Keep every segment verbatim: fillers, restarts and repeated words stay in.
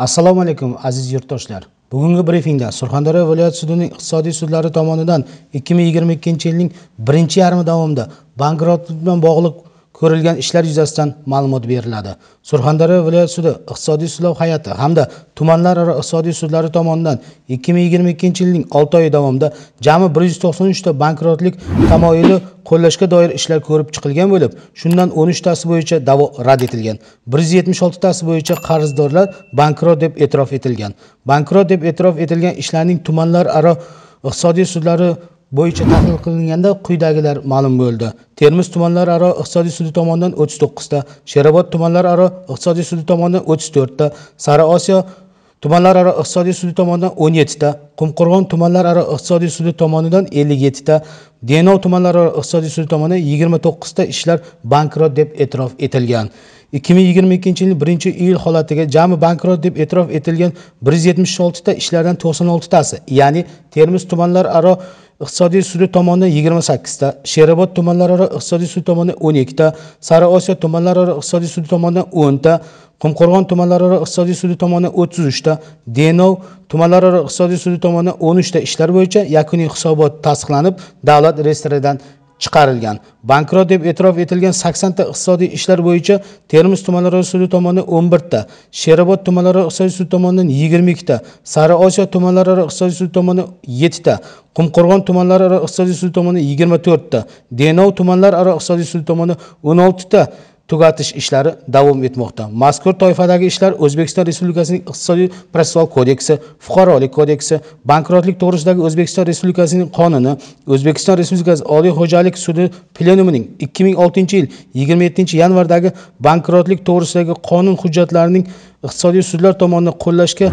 Assalomu alaykum aziz yurtdoshlar. Bugungi brifingda Surxondaryo viloyat sudining iqtisodiy sudlari tomonidan ikki ming yigirma ikkinchi yilning birinchi yarmi davomida bankrotlik bilan bog'liq ko'rilgan ishlar yuzasidan ma'lumot beriladi. Surxondaryo viloyat sudi iqtisodiy sudlov hay'ati hamda tumanlararo iqtisodiy sudlari tomonidan ikki ming yigirma ikkinchi yilning olti oyi davomida jami bir yuz to'qson uch ta bankrotlik tamoyili qo'llashga doir ishlar ko'rib chiqilgan bo'lib, shundan o'n uch tasi bo'yicha da'vo rad etilgan. bir yuz yetmish olti tasi bo'yicha qarzdorlar bankrot deb e'tirof etilgan. Bankrot deb e'tirof etilgan ishlarning tumanlararo iqtisodiy sudlari bo'yicha tahlil qilinganda quyidagilar ma'lum bo'ldi. Termiz tumanlararo iqtisodiy sudi tomonidan o'ttiz to'qqiz ta, Sherobod tumanlararo iqtisodiy sudi tomonidan o'ttiz to'rt ta, Sariosiyo tumanlararo iqtisodiy sudi tomonidan o'n yetti ta, Qumqo'rg'on tumanlararo iqtisodiy sudi tomonidan ellik yetti ta, Denov tumanlararo iqtisodiy sudi tomonidan yigirma to'qqiz ta ishlar bankrot deb e'tirof etilgan. ikki ming yigirma ikkinchi yil birinchi iyul holatiga jami bankrot deb e'tirof etilgan bir yuz yetmish olti ta ishlardan to'qson olti tasi, ya'ni Termiz tumanlararo iqtisodiy sudi tomonidan yigirma sakkiz ta, Sherobod tumanlararo iqtisodiy sudi tomonidan o'n ikki ta, Sariosiyo tumanlararo iqtisodiy sudi tomonidan o'n ta, Qumqo'rg'on tumanlararo iqtisodiy sudi tomonidan o'ttiz uch ta, Denov tumanlararo iqtisodiy sudi tomonidan o'n uch ta ishlar bo'yicha yakuniy hisobot tasdiqlanib, davlat reyestridan chiqarilgan. Bankrot deb e'tirof etilgan sakson ta iqtisodiy ishlar bo'yicha Termiz tumanlararo sudi tomonidan o'n bir ta, Sherobod tumanlararo iqtisodiy sudi tomonidan yigirma ikki ta, Sariosiyo tumanlararo iqtisodiy sudi tomonidan yetti ta, Qumqo'rg'on tumanlararo iqtisodiy sudi tomonidan yigirma to'rt ta, Denov tumanlararo iqtisodiy sudi tomonidan o'n olti ta tugatish ishlari davom etmoqda. Mazkur toifadagi ishlar O'zbekiston Respublikasining Iqtisodiy protsessual kodeksi, Fuqarolik kodeksi, bankrotlik to'g'risidagi O'zbekiston Respublikasining qonuni, O'zbekiston Respublikasi Oliy xo'jalik sudi plenumining ikki ming oltinchi yil yigirma yettinchi yanvardagi bankrotlik to'g'risidagi qonun hujjatlarining iqtisodiy sudlar tomonidan qo'llashga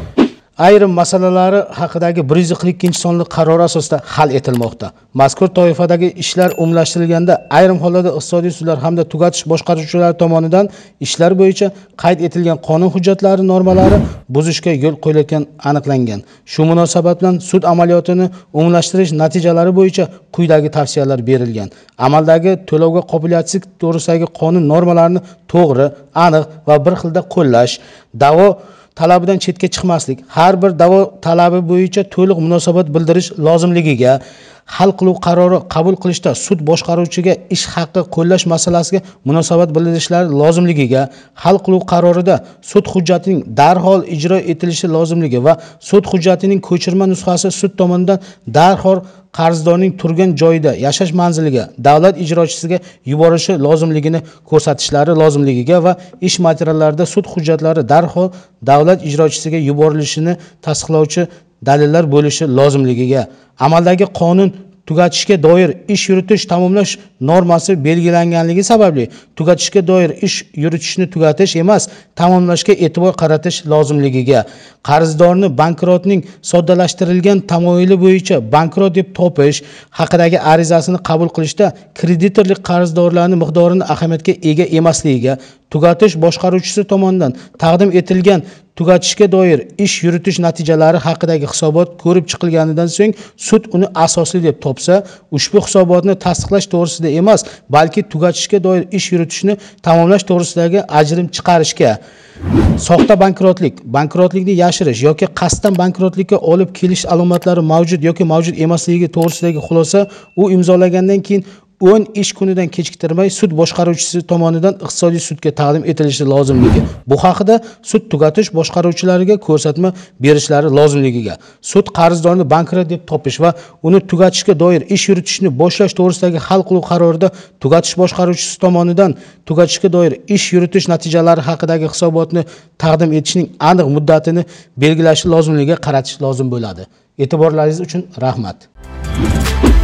ayrim masalalari haqidagi bir yuz qirq ikkinchi sonli qaror asosida hal etilmoqda. Mazkur toifadagi ishlar umumlashtirilganda ayrim hollarda iqtisodiy sudlar hamda tugatish boshqaruvchilari tomonidan ishlar bo'yicha qayd etilgan qonun hujjatlari normalari buzishga yo'l qo'yilayotgani aniqlangan. Shu munosabat bilan sud amaliyotini umumlashtirish natijalari bo'yicha quyidagi tavsiyalar berilgan. Amaldagi to'lovga qobiliyatsizlik to'g'risidagi qonun normalarini to'g'ri, aniq va bir xilda qo'llash, da'vo talabidan chetga chiqmaslik, har bir da'vo talabi bo'yicha to'liq munosabat bildirish lozimligiga, hal qiluv qarori qabul qilishda sud boshqaruvchiga ish haqqi qo'llash masalasiga munosabat bildirishlari lozimligiga, hal qiluv qarorida sud hujjatining darhol ijro etilishi lozimligi va sud hujjatining ko'chirma nusxasi sud tomonidan darhol qarzdorning turgan joyida yashash manziliga davlat ijrochisiga yuborilishi lozimligini ko'rsatishlari lozimligiga va ish materiallarida sud hujjatlari darhol davlat ijrochisiga yuborilishini tasdiqlovchi dalillar bo'lishi lozimligiga, amaldagi qonun tugatishga doir ish yuritish tamomlash normasi belgilanganligi sababli tugatishga doir ish yuritishni tugatish emas, tamomlashga e'tibor qaratish lozimligiga, qarzdorni bankrotning soddalashtirilgan tamoyili bo'yicha bankrot deb topish haqidagi arizasini qabul qilishda kreditorlik qarzdorlarning miqdorini ahamiyatga ega emasligiga, tugatish boshqaruvchisi tomonidan taqdim etilgan tugatishga doir ish yuritish natijalari haqidagi hisobot ko'rib chiqilganidan so'ng sud uni asosli deb topsa, ushbu hisobotni tasdiqlash to'g'risida emas, balki tugatishga doir ish yuritishni tamomlash to'g'risidagi ajrim chiqarishga, soxta bankrotlik, bankrotlikni yashirish yoki qasddan bankrotlikka olib kelish alomatlari mavjud yoki mavjud emasligi to'g'risidagi xulosa u imzolagandan keyin o'n ish kunidan kechiktirmay sud boshqaruvchisi tomonidan iqtisodiy sudga taqdim etilishi lozimligi. Bu haqida sud tugatish boshqaruvchilariga ko'rsatma berishlari lozimligiga, sud qarzdorni bankrot deb topish va uni tugatishga doir ish yuritishni boshlash to'g'risidagi hal qiluv qarorida tugatish boshqaruvchisi tomonidan tugatishga doir ish yuritish natijalari haqidagi hisobotni taqdim etishning aniq muddatini belgilashi lozimligiga qaratish lozim bo'ladi. E'tiborlaringiz uchun rahmat.